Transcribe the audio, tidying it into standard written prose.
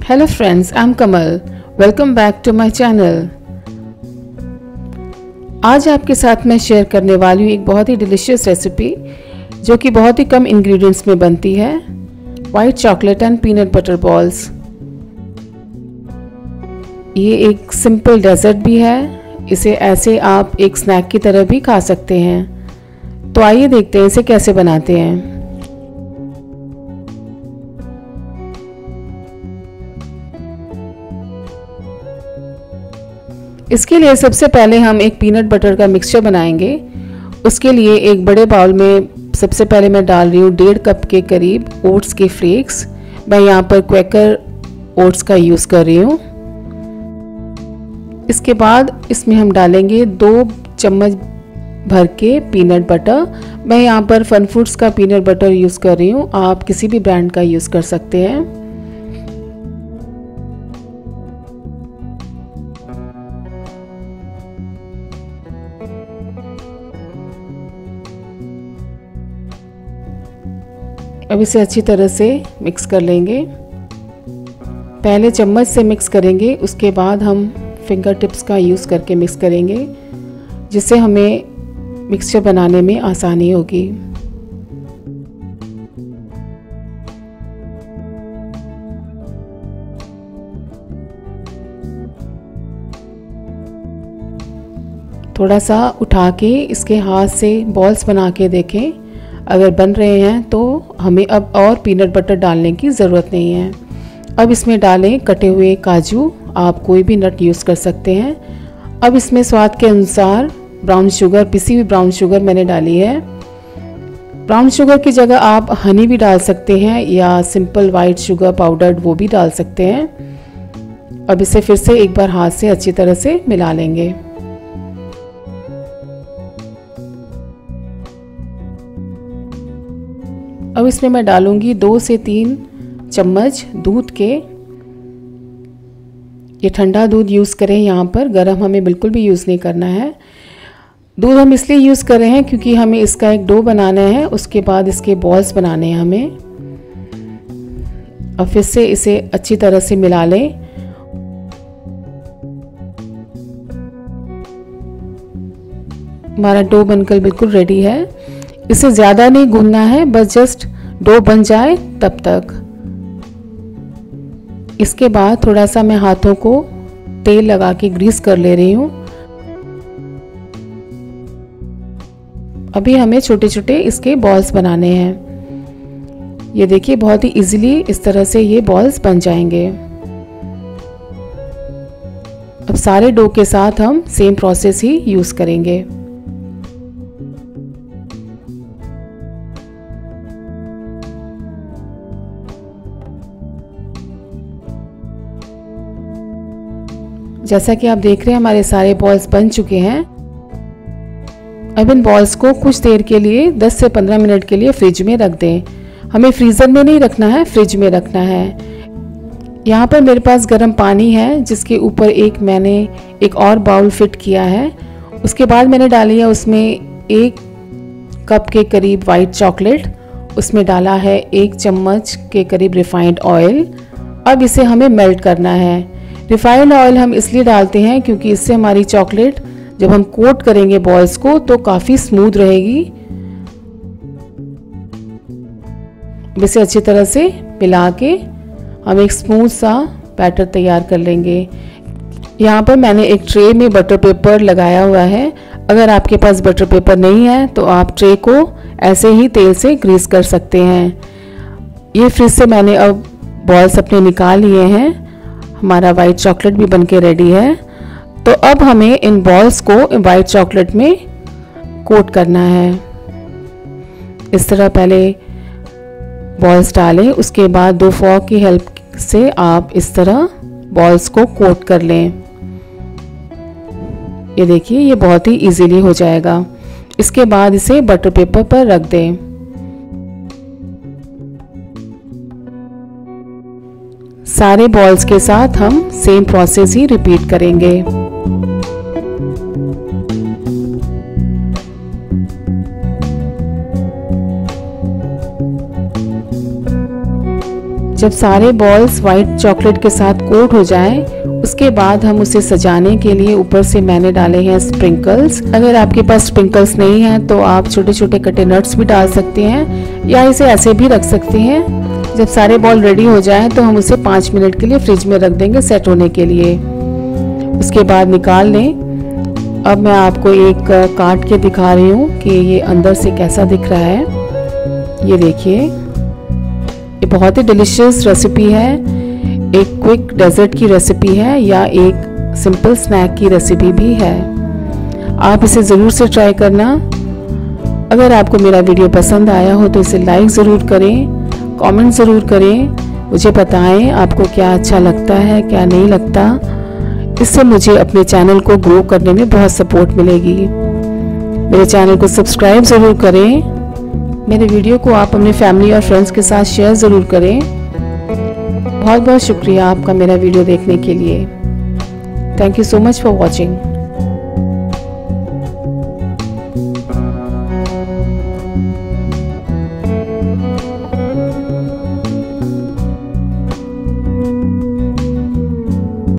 Hello friends, I'm Kamal. Welcome back to my channel. आज आपके साथ मैं शेयर करने वाली हूँ एक बहुत ही डिलीशियस रेसिपी जो कि बहुत ही कम इंग्रेडिएंट्स में बनती है, white chocolate and peanut butter balls. ये एक सिंपल डेजर्ट भी है, इसे ऐसे आप एक स्नैक की तरह भी खा सकते हैं। तो आइए देखते हैं इसे कैसे बनाते हैं। इसके लिए सबसे पहले हम एक पीनट बटर का मिक्सचर बनाएंगे। उसके लिए एक बड़े बाउल में सबसे पहले मैं डाल रही हूँ 1.5 कप के करीब ओट्स के फ्लेक्स। मैं यहाँ पर क्वेकर ओट्स का यूज़ कर रही हूँ। इसके बाद इसमें हम डालेंगे 2 चम्मच भर के पीनट बटर। मैं यहाँ पर फन फूड्स का पीनट बटर यूज़ कर रही हूँ, आप किसी भी ब्रांड का यूज़ कर सकते हैं। अब इसे अच्छी तरह से मिक्स कर लेंगे। पहले चम्मच से मिक्स करेंगे, उसके बाद हम फिंगर टिप्स का यूज़ करके मिक्स करेंगे, जिससे हमें मिक्सचर बनाने में आसानी होगी। थोड़ा सा उठा के इसके हाथ से बॉल्स बना के देखें, अगर बन रहे हैं तो हमें अब और पीनट बटर डालने की ज़रूरत नहीं है। अब इसमें डालें कटे हुए काजू, आप कोई भी नट यूज़ कर सकते हैं। अब इसमें स्वाद के अनुसार ब्राउन शुगर, पिसी हुई ब्राउन शुगर मैंने डाली है। ब्राउन शुगर की जगह आप हनी भी डाल सकते हैं या सिंपल वाइट शुगर पाउडर वो भी डाल सकते हैं। अब इसे फिर से एक बार हाथ से अच्छी तरह से मिला लेंगे। अब इसमें मैं डालूंगी 2 से 3 चम्मच दूध के। ये ठंडा दूध यूज़ करें, यहाँ पर गर्म हमें बिल्कुल भी यूज़ नहीं करना है। दूध हम इसलिए यूज़ कर रहे हैं क्योंकि हमें इसका एक डो बनाना है, उसके बाद इसके बॉल्स बनाने हैं हमें। अब फिर से इसे अच्छी तरह से मिला लें। हमारा डो बनकर बिल्कुल रेडी है। इसे ज़्यादा नहीं गूंदना है, बस जस्ट डो बन जाए तब तक। इसके बाद थोड़ा सा मैं हाथों को तेल लगा के ग्रीस कर ले रही हूँ। अभी हमें छोटे छोटे इसके बॉल्स बनाने हैं। ये देखिए बहुत ही इजीली इस तरह से ये बॉल्स बन जाएंगे। अब सारे डो के साथ हम सेम प्रोसेस ही यूज़ करेंगे। जैसा कि आप देख रहे हैं हमारे सारे बॉल्स बन चुके हैं। अब इन बॉल्स को कुछ देर के लिए 10 से 15 मिनट के लिए फ्रिज में रख दें। हमें फ्रीज़र में नहीं रखना है, फ्रिज में रखना है। यहाँ पर मेरे पास गर्म पानी है, जिसके ऊपर मैंने एक और बाउल फिट किया है। उसके बाद मैंने डाली है उसमें 1 कप के करीब वाइट चॉकलेट। उसमें डाला है 1 चम्मच के करीब रिफाइंड ऑयल। अब इसे हमें मेल्ट करना है। रिफाइंड ऑयल हम इसलिए डालते हैं क्योंकि इससे हमारी चॉकलेट जब हम कोट करेंगे बॉल्स को तो काफ़ी स्मूथ रहेगी। इसे अच्छी तरह से मिला के हम एक स्मूथ सा बैटर तैयार कर लेंगे। यहाँ पर मैंने एक ट्रे में बटर पेपर लगाया हुआ है। अगर आपके पास बटर पेपर नहीं है तो आप ट्रे को ऐसे ही तेल से ग्रीस कर सकते हैं। ये फ्रिज से मैंने अब बॉल्स अपने निकाल लिए हैं। हमारा वाइट चॉकलेट भी बनके रेडी है। तो अब हमें इन बॉल्स को वाइट चॉकलेट में कोट करना है। इस तरह पहले बॉल्स डालें, उसके बाद 2 फॉर्क की हेल्प से आप इस तरह बॉल्स को कोट कर लें। ये देखिए ये बहुत ही इजीली हो जाएगा। इसके बाद इसे बटर पेपर पर रख दें। सारे बॉल्स के साथ हम सेम प्रोसेस ही रिपीट करेंगे। जब सारे बॉल्स वाइट चॉकलेट के साथ कोट हो जाएं, उसके बाद हम उसे सजाने के लिए ऊपर से मैंने डाले हैं स्प्रिंकल्स। अगर आपके पास स्प्रिंकल्स नहीं हैं तो आप छोटे छोटे कटे नट्स भी डाल सकते हैं या इसे ऐसे भी रख सकते हैं। जब सारे बॉल रेडी हो जाएं तो हम उसे 5 मिनट के लिए फ्रिज में रख देंगे सेट होने के लिए। उसके बाद निकाल लें। अब मैं आपको एक काट के दिखा रही हूँ कि ये अंदर से कैसा दिख रहा है। ये देखिए, ये बहुत ही डिलीशियस रेसिपी है। एक क्विक डेजर्ट की रेसिपी है या एक सिंपल स्नैक की रेसिपी भी है। आप इसे ज़रूर से ट्राई करना। अगर आपको मेरा वीडियो पसंद आया हो तो इसे लाइक ज़रूर करें, कमेंट ज़रूर करें, मुझे बताएं आपको क्या अच्छा लगता है क्या नहीं लगता। इससे मुझे अपने चैनल को ग्रो करने में बहुत सपोर्ट मिलेगी। मेरे चैनल को सब्सक्राइब ज़रूर करें। मेरे वीडियो को आप अपने फैमिली और फ्रेंड्स के साथ शेयर ज़रूर करें। बहुत बहुत शुक्रिया आपका मेरा वीडियो देखने के लिए। Thank you so much for watching.